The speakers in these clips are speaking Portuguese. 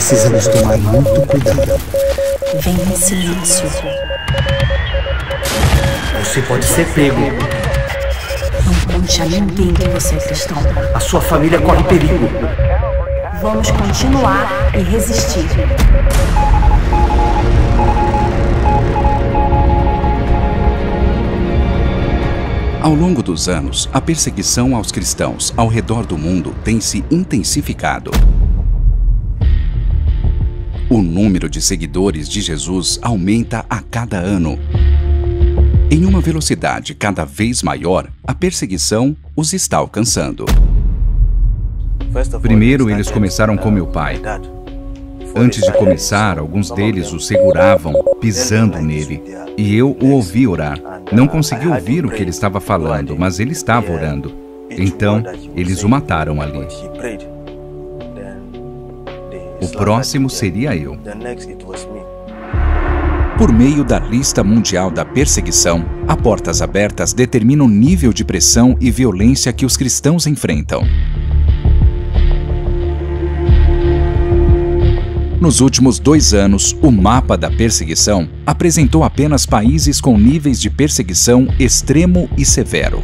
Precisamos tomar muito cuidado. Vem em silêncio. Você pode ser pego. Não conte a ninguém que você é cristão. A sua família corre perigo. Vamos continuar e resistir. Ao longo dos anos, a perseguição aos cristãos ao redor do mundo tem se intensificado. O número de seguidores de Jesus aumenta a cada ano. Em uma velocidade cada vez maior, a perseguição os está alcançando. Primeiro, eles começaram com meu pai. Antes de começar, alguns deles o seguravam, pisando nele. E eu o ouvi orar. Não consegui ouvir o que ele estava falando, mas ele estava orando. Então, eles o mataram ali. O próximo seria eu. Por meio da lista mundial da perseguição, a Portas Abertas determina o nível de pressão e violência que os cristãos enfrentam. Nos últimos 2 anos, o mapa da perseguição apresentou apenas países com níveis de perseguição extremo e severo.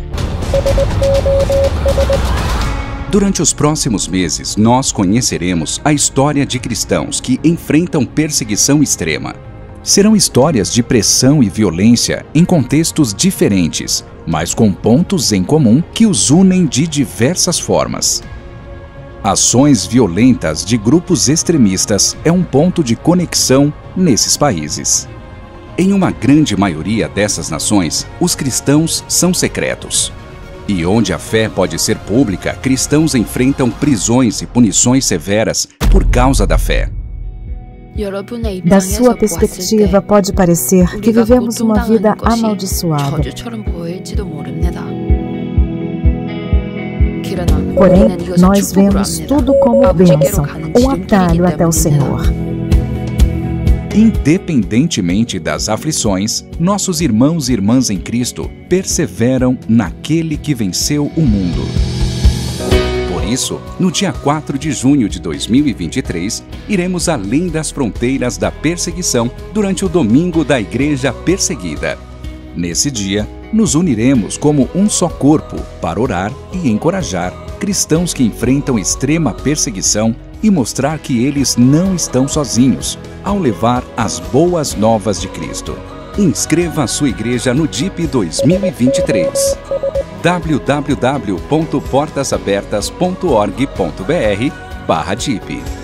Durante os próximos meses, nós conheceremos a história de cristãos que enfrentam perseguição extrema. Serão histórias de pressão e violência em contextos diferentes, mas com pontos em comum que os unem de diversas formas. Ações violentas de grupos extremistas é um ponto de conexão nesses países. Em uma grande maioria dessas nações, os cristãos são secretos. E onde a fé pode ser pública, cristãos enfrentam prisões e punições severas por causa da fé. Da sua perspectiva, pode parecer que vivemos uma vida amaldiçoada. Porém, nós vemos tudo como bênção, um atalho até o Senhor. Independentemente das aflições, nossos irmãos e irmãs em Cristo perseveram naquele que venceu o mundo. Por isso, no dia 4 de junho de 2023, iremos além das fronteiras da perseguição durante o Domingo da Igreja Perseguida. Nesse dia, nos uniremos como um só corpo para orar e encorajar cristãos que enfrentam extrema perseguição e mostrar que eles não estão sozinhos ao levar as boas novas de Cristo. Inscreva a sua igreja no DIP 2023. www.portasabertas.org.br/DIP